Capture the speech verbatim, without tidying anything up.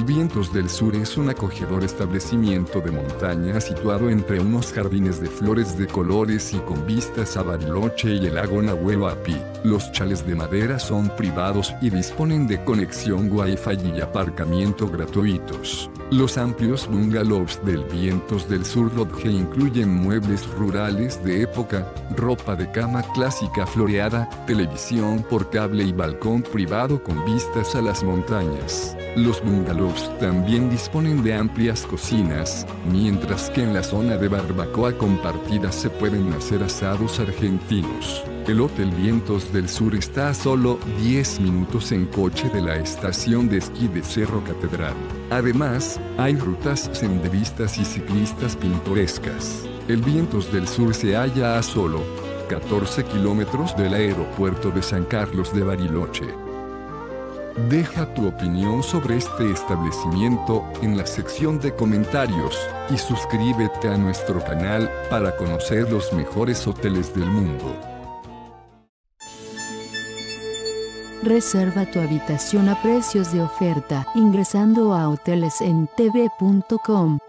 Vientos del Sur es un acogedor establecimiento de montaña situado entre unos jardines de flores de colores y con vistas a Bariloche y el lago Nahuel Huapi. Los chales de madera son privados y disponen de conexión Wi-Fi y aparcamiento gratuitos. Los amplios bungalows del Vientos del Sur Lodge incluyen muebles rurales de época, ropa de cama clásica floreada, televisión por cable y balcón privado con vistas a las montañas. Los bungalows también disponen de amplias cocinas, mientras que en la zona de barbacoa compartida se pueden hacer asados argentinos. El Hotel Vientos del Sur está a solo diez minutos en coche de la estación de esquí de Cerro Catedral. Además, hay rutas senderistas y ciclistas pintorescas. El Vientos del Sur se halla a solo catorce kilómetros del aeropuerto de San Carlos de Bariloche. Deja tu opinión sobre este establecimiento en la sección de comentarios y suscríbete a nuestro canal para conocer los mejores hoteles del mundo. Reserva tu habitación a precios de oferta ingresando a hoteles en t v punto com.